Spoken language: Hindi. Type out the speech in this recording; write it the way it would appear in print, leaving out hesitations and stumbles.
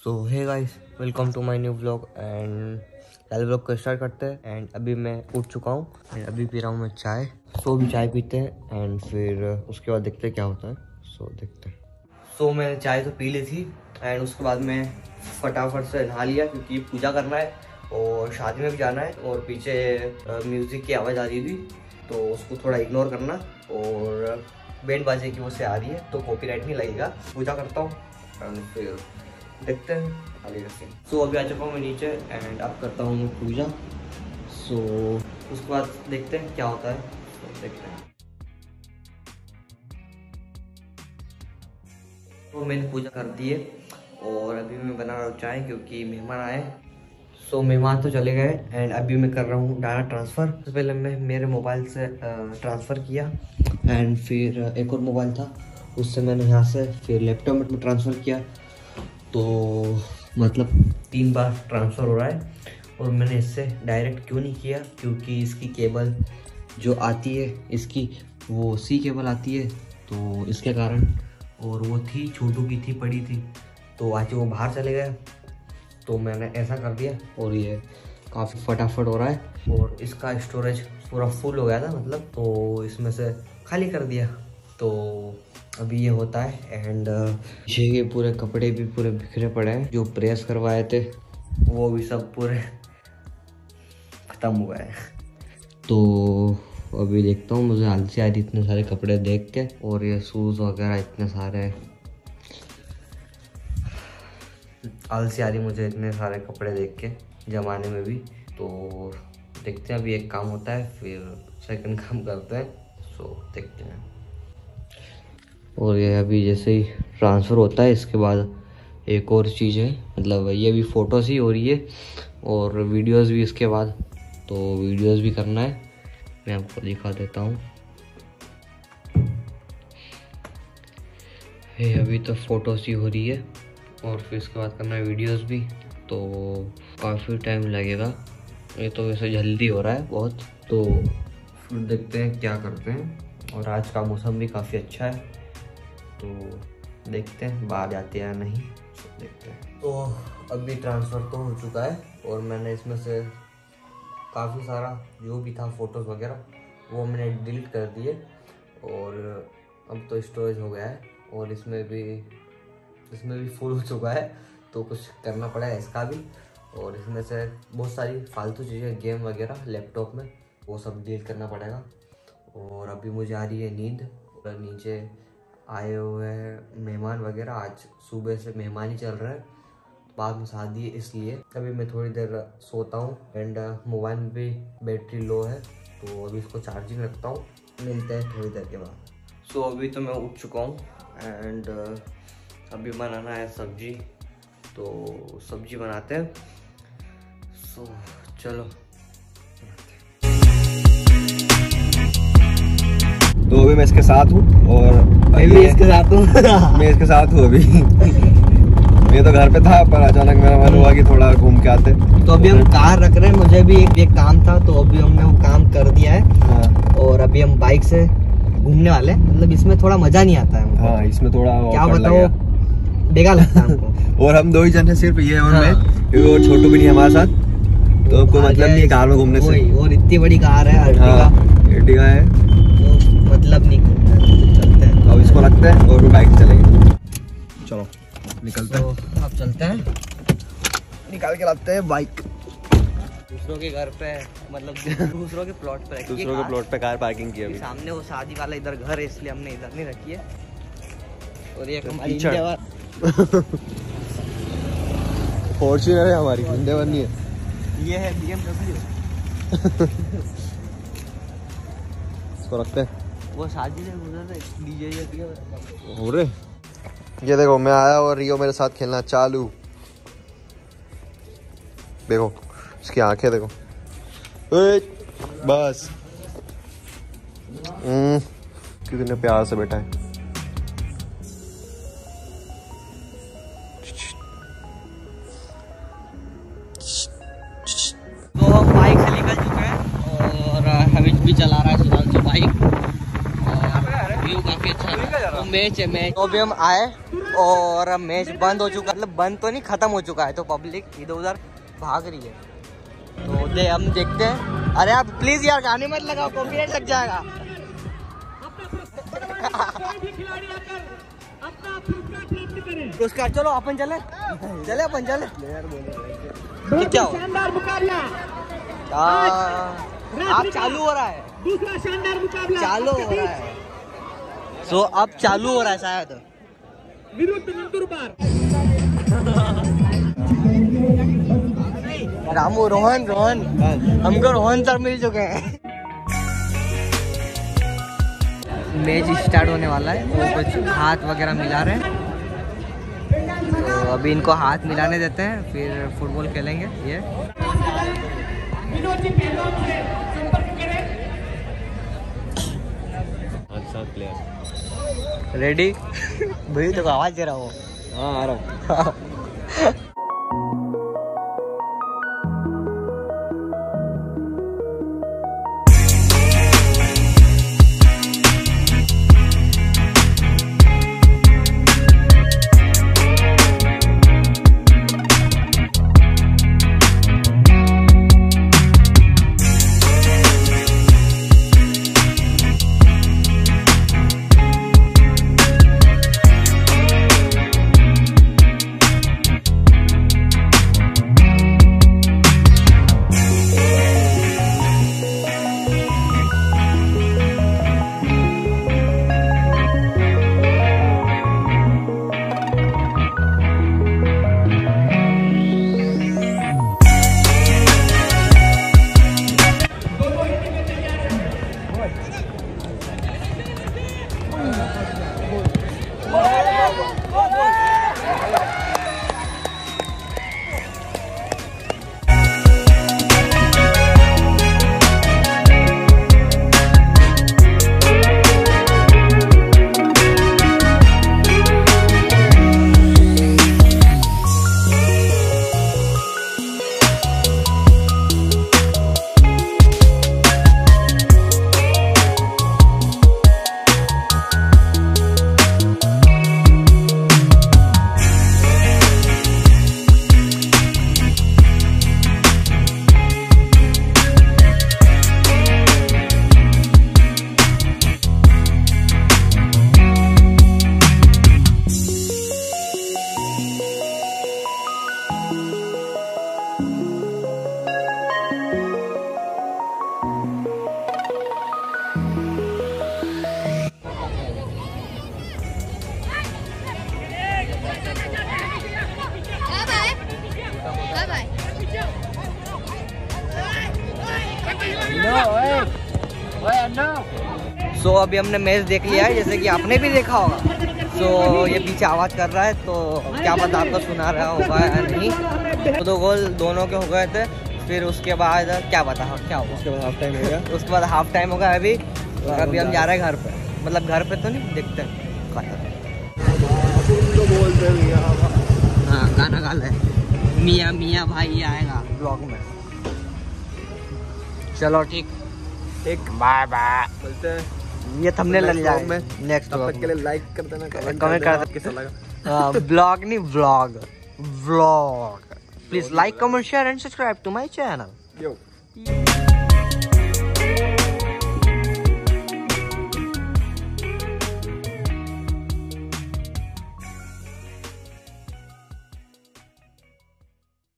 So hey guys, welcome to my new vlog and पहले व्लॉग को स्टार्ट करते हैं। एंड अभी मैं उठ चुका हूँ एंड अभी पी रहा हूँ मैं चाय। सो भी चाय पीते हैं एंड फिर उसके बाद देखते हैं क्या होता है। सो देखते हैं। सो मैंने चाय तो पी ली थी एंड उसके बाद मैं फटाफट से नहा लिया क्योंकि पूजा करना है और शादी में भी जाना है। और पीछे म्यूज़िक की आवाज़ आ रही थी तो उसको थोड़ा इग्नोर करना। और बैंड बाजे की वजह से आ रही है तो कॉपीराइट नहीं लगेगा। पूजा करता हूँ एंड फिर देखते हैं आगे का सीन। सो अभी आ चुका हूँ मैं नीचे एंड अब करता हूँ मैं पूजा। सो उसके बाद देखते हैं क्या होता है। तो देखते हैं। तो मैंने पूजा कर दी है और अभी मैं बना रहा हूँ चाय क्योंकि मेहमान आए। सो मेहमान तो चले गए एंड अभी मैं कर रहा हूँ डाटा ट्रांसफ़र। सबसे पहले मैं मेरे मोबाइल से ट्रांसफ़र किया एंड फिर एक और मोबाइल था उससे मैंने यहाँ से फिर लैपटॉप में ट्रांसफ़र किया। तो मतलब 3 बार ट्रांसफ़र हो रहा है। और मैंने इससे डायरेक्ट क्यों नहीं किया क्योंकि इसकी केबल जो आती है इसकी वो सी केबल आती है तो इसके कारण। और वो थी छोटू की थी, पड़ी थी तो आज वो बाहर चले गए तो मैंने ऐसा कर दिया। और ये काफ़ी फटाफट हो रहा है और इसका स्टोरेज पूरा फुल हो गया था मतलब, तो इसमें से खाली कर दिया। तो अभी ये होता है एंड ये पूरे कपड़े भी पूरे बिखरे पड़े हैं जो प्रेस करवाए थे वो भी सब पूरे ख़त्म हुआ है। तो अभी देखता हूँ, मुझे आलसी आ रही इतने सारे कपड़े देख के। और ये शूज़ वगैरह इतने सारे आलसी आ रही मुझे इतने सारे कपड़े देख के ज़माने में भी। तो देखते हैं अभी एक काम होता है फिर सेकंड काम करते हैं। सो देखते हैं। और ये अभी जैसे ही ट्रांसफ़र होता है इसके बाद एक और चीज़ है, मतलब ये भी फ़ोटोज़ ही हो रही है और वीडियोस भी इसके बाद। तो वीडियोस भी करना है, मैं आपको दिखा देता हूँ। ये अभी तो फ़ोटोज़ ही हो रही है और फिर इसके बाद करना है वीडियोस भी। तो काफ़ी टाइम लगेगा, ये तो वैसे जल्दी हो रहा है बहुत। तो फिर देखते हैं क्या करते हैं। और आज का मौसम भी काफ़ी अच्छा है तो देखते हैं बाहर जाते हैं या नहीं, देखते हैं। तो अभी ट्रांसफ़र तो हो चुका है और मैंने इसमें से काफ़ी सारा जो भी था फ़ोटोज़ वगैरह वो मैंने डिलीट कर दिए। और अब तो स्टोरेज हो गया है और इसमें भी फुल हो चुका है तो कुछ करना पड़ा है इसका भी। और इसमें से बहुत सारी फालतू चीज़ें गेम वगैरह लैपटॉप में वो सब डिलीट करना पड़ेगा। और अभी मुझे आ रही है नींद और नीचे आए हुए हैं मेहमान वगैरह। आज सुबह से मेहमान ही चल रहे हैं, बाद में शादी है इसलिए अभी मैं थोड़ी देर सोता हूँ। एंड मोबाइल में भी बैटरी लो है तो अभी इसको चार्जिंग रखता हूँ, मिलते हैं थोड़ी देर के बाद। सो अभी तो मैं उठ चुका हूँ एंड अभी बनाना है सब्जी, तो सब्जी बनाते हैं। सो चलो। तो अभी मैं इसके साथ हूँ और मैं भी इसके साथ हूँ मैं इसके साथ हूँ अभी। मैं तो घर पे था पर अचानक मेरा मन हुआ कि थोड़ा घूम के आते। तो अभी हम कार रख रहे हैं, मुझे भी एक काम था तो अभी हमने वो काम कर दिया है। हाँ। और अभी हम बाइक से घूमने वाले, मतलब इसमें थोड़ा मजा नहीं आता है हमको। हाँ, इसमें थोड़ा क्या बताओ, बेकार लगता है हमको। और हम 2 ही जन है सिर्फ, ये और मैं, क्योंकि वो छोटू भी नहीं हमारे साथ तो कोई मतलब नहीं है कार में घूमने से। और इतनी बड़ी कार है अर्टिगा है तो मतलब नहीं। चलते हैं अब इसको रखते हैं और बाइक से चलेंगे। चलो निकलते हैं। अब चलते हैं, निकाल के लाते हैं बाइक। दूसरों के घर पे, मतलब दूसरों के प्लॉट पे रखी है। दूसरों के प्लॉट पे कार पार्किंग की अभी। सामने वो शादी वाला इधर घर है इसलिए हमने इधर नहीं रखी है। और ये हमारी फॉर्च्यूनर है हमारी, इंडिया नहीं है। ये है BMW। इसको रखते हैं। वो शादी से गुजर से डीजे हो रहे। ये देखो मैं आया और रियो मेरे साथ खेलना चालू। देखो इसकी आंखें देखो, बस कितने प्यार से बैठा है। तो हम बाइक से निकल चुके हैं और हमीद भी चला रहा है सुधांशु बाइक। व्यू काफी अच्छा है, मैच है मैच। तो अभी हम आए और अब मैच बंद हो चुका, मतलब बंद तो नहीं, खत्म हो चुका है। तो पब्लिक इधर उधर भाग रही है, तो हम देखते हैं। अरे आप प्लीज यार गाने मत लगाओ, कॉपीराइट लग जाएगा। पुरस्कार चलो अपन चले अपन चले। क्या हो? आप चालू हो रहा है, दूसरा शानदार मुकाबला चालू हो रहा है। सो अब चालू हो रहा है शायद। विरुद्ध नंदुरबार। रामू रोहन हमको रोहन सर मिल चुके हैं। मैच स्टार्ट होने वाला है, वो कुछ हाथ वगैरह मिला रहे हैं, तो अभी इनको हाथ मिलाने देते हैं, फिर फुटबॉल खेलेंगे। ये रेडी भाई, तो आवाज दे रहा हो। हाँ आ रहा हूँ। सो अभी हमने मैच देख लिया है, जैसे कि आपने भी देखा होगा। सो ये पीछे आवाज़ कर रहा है, तो क्या पता आपको सुना रहा होगा या नहीं। तो 2 गोल दोनों के हो गए थे, फिर उसके बाद क्या पता क्या हुआ। उसके बाद हाफ टाइम हो गया। उसके बाद हाफ टाइम होगा अभी। अभी हम जा रहे हैं घर पे, मतलब घर पे तो नहीं, देखते हैं। हाँ गाना गा ले, मियाँ मियाँ भाई आएगा ब्लॉग में। चलो ठीक, बाय बाय, मिलते हैं ये थंबनेल लग जाएगा नेक्स्ट तब तक के लिए। लाइक कर देना, कमेंट कर देना कैसा लगा। ब्लॉग नहीं vlog. Please like, comment, share and subscribe to my channel. Yo